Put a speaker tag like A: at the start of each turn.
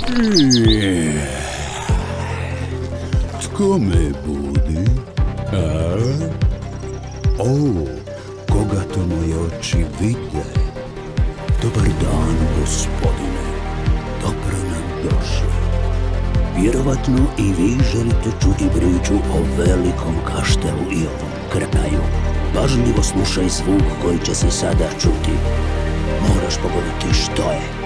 A: Tko me budi? Koga to moje oči vide? Dobar dan, gospodine. Dobro nam došli. Vjerovatno i vi želite čuti priču o velikom kaštelu i ovom kraju. Pažljivo slušaj zvuk koji će se sada čuti. Moraš pogoditi što je.